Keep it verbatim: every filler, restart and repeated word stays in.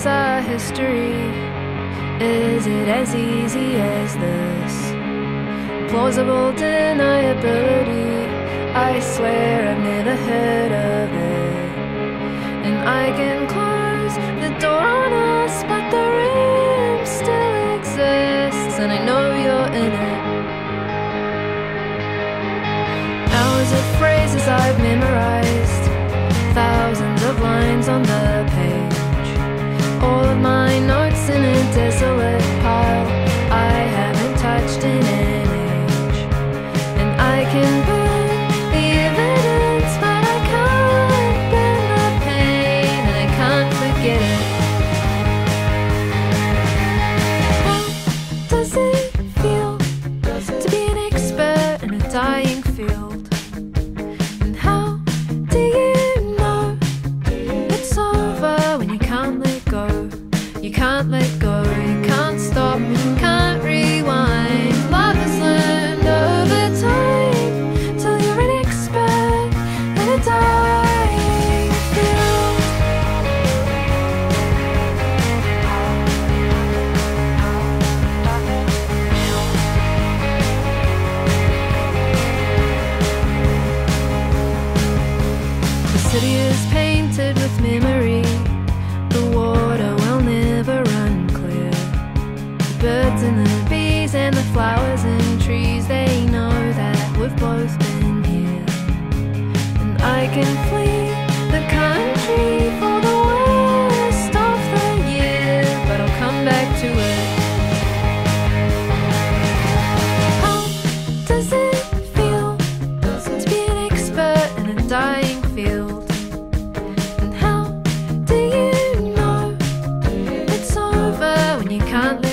our history? Is it as easy as this? Plausible deniability, I swear I've never heard of it. And I can close the door on us, but the room still exists, and I know you're in it. Hours of phrases I've memorized, thousands of lines on the page, all of my notes in a desolate pile I haven't touched in an age. And I can burn the evidence, but I can't burn the pain, and I can't forget it. How does it feel to be an expert in a dying field? And how do you know it's over when you can't let go? You can't let go, you can't stop, can't rewind. Love is learned over time, till you're an expert in a dying field. The city is painted with memory, the water will never run clear. The birds and the bees and the flowers and trees, they know that we've both been here. And I can flee the country for the worst of the year, but I'll come back to it. How does it feel to be an expert in a dying field? And how do you know it's over when you can't